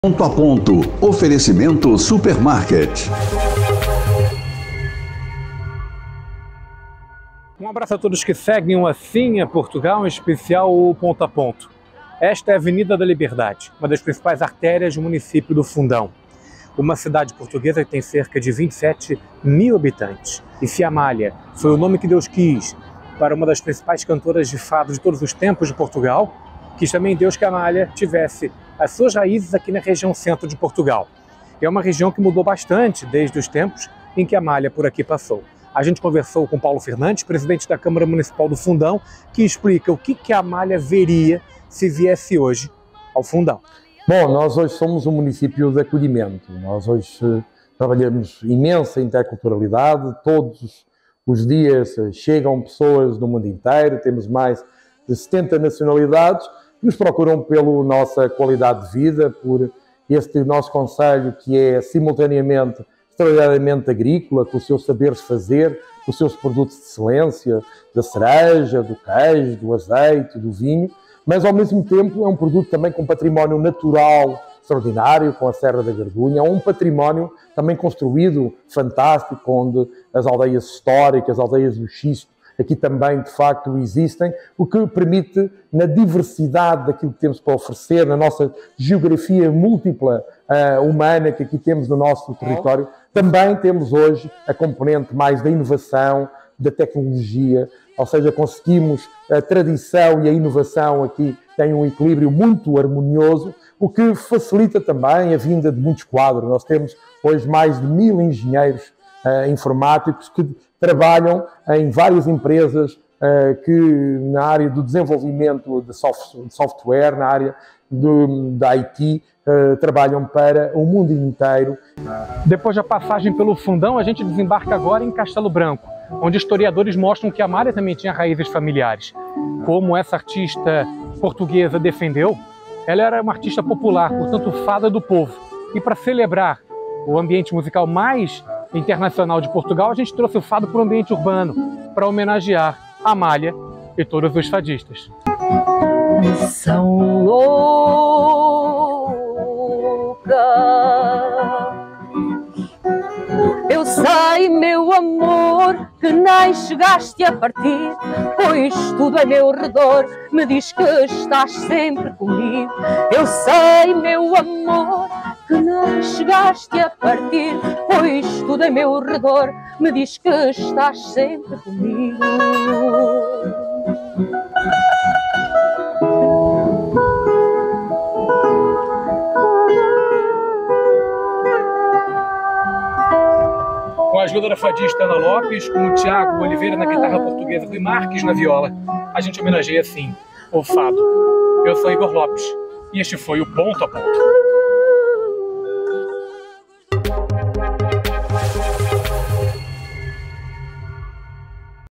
Ponto a ponto. Oferecimento Supermarket. Um abraço a todos que seguem o Assim é Portugal, em especial o Ponto a Ponto. Esta é a Avenida da Liberdade, uma das principais artérias do município do Fundão. Uma cidade portuguesa que tem cerca de 27 mil habitantes. E se Amália foi o nome que Deus quis para uma das principais cantoras de fado de todos os tempos de Portugal, quis também Deus que Amália tivesse as suas raízes aqui na região centro de Portugal. É uma região que mudou bastante desde os tempos em que Amália por aqui passou. A gente conversou com Paulo Fernandes, presidente da Câmara Municipal do Fundão, que explica o que a Amália veria se viesse hoje ao Fundão. Bom, nós hoje somos um município de acolhimento. Nós hoje trabalhamos imensa interculturalidade. Todos os dias chegam pessoas do mundo inteiro. Temos mais de 70 nacionalidades que nos procuram pela nossa qualidade de vida, por este nosso concelho que é simultaneamente extraordinariamente agrícola, com os seus saberes fazer, com os seus produtos de excelência, da cereja, do queijo, do azeite, do vinho, mas ao mesmo tempo é um produto também com património natural extraordinário, com a Serra da Gardunha, um património também construído fantástico, onde as aldeias históricas, as aldeias do Xisto, aqui também, de facto, existem, o que permite, na diversidade daquilo que temos para oferecer, na nossa geografia múltipla humana que aqui temos no nosso território, também temos hoje a componente mais da inovação, da tecnologia, ou seja, conseguimos a tradição e a inovação aqui têm um equilíbrio muito harmonioso, o que facilita também a vinda de muitos quadros. Nós temos hoje mais de 1000 engenheiros informáticos que trabalham em várias empresas que na área do desenvolvimento de software, na área da IT, trabalham para o mundo inteiro. Depois da passagem pelo Fundão, a gente desembarca agora em Castelo Branco, onde historiadores mostram que a Amália também tinha raízes familiares. Como essa artista portuguesa defendeu, ela era uma artista popular, portanto fada do povo. E para celebrar o ambiente musical mais internacional de Portugal, a gente trouxe o fado para o ambiente urbano, para homenagear a Amália e todos os fadistas. Missão louca, eu sei, meu amor, que nem chegaste a partir, pois tudo a meu redor me diz que estás sempre comigo. Eu sei, meu amor, que nem chegaste a partir, pois tudo a meu redor me diz que estás sempre comigo. Com a ajuda da fadista Ana Lopes, com o Tiago Oliveira na guitarra portuguesa e Marques na viola, a gente homenageia assim o fado. Eu sou Igor Lopes e este foi o Ponto a Ponto.